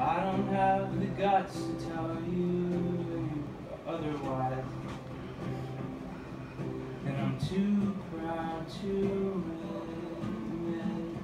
I don't have the guts to tell you otherwise, and I'm too proud to admit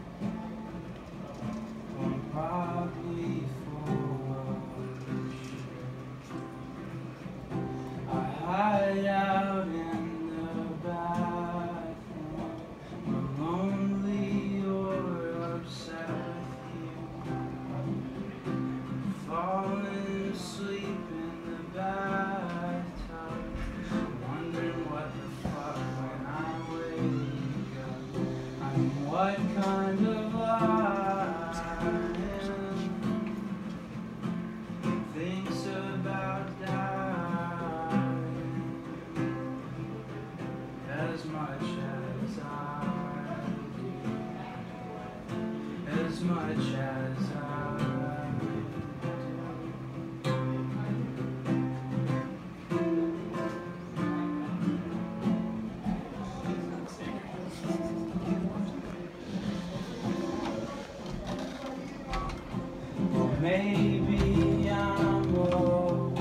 I'm probably full of shit. I hide out in the bathroom, I'm lonely or upset with you, falling asleep in the bathtub, wondering what the fuck when I wake up. I mean, what kind of lion thinks about dying as much as I do, as much as I do. Maybe I'm old,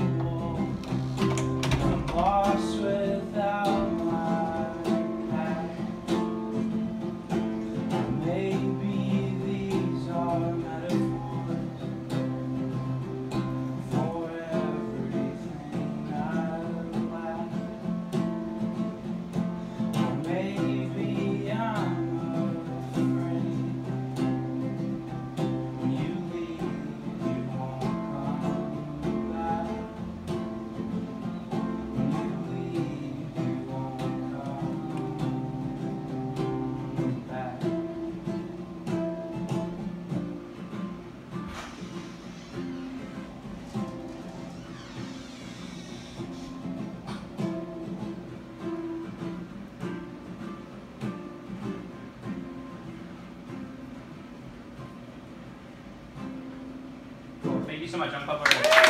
I'm lost without my past. Maybe these are metaphors for everything I lack. Or maybe I'm afraid when you leave. Thank you so much.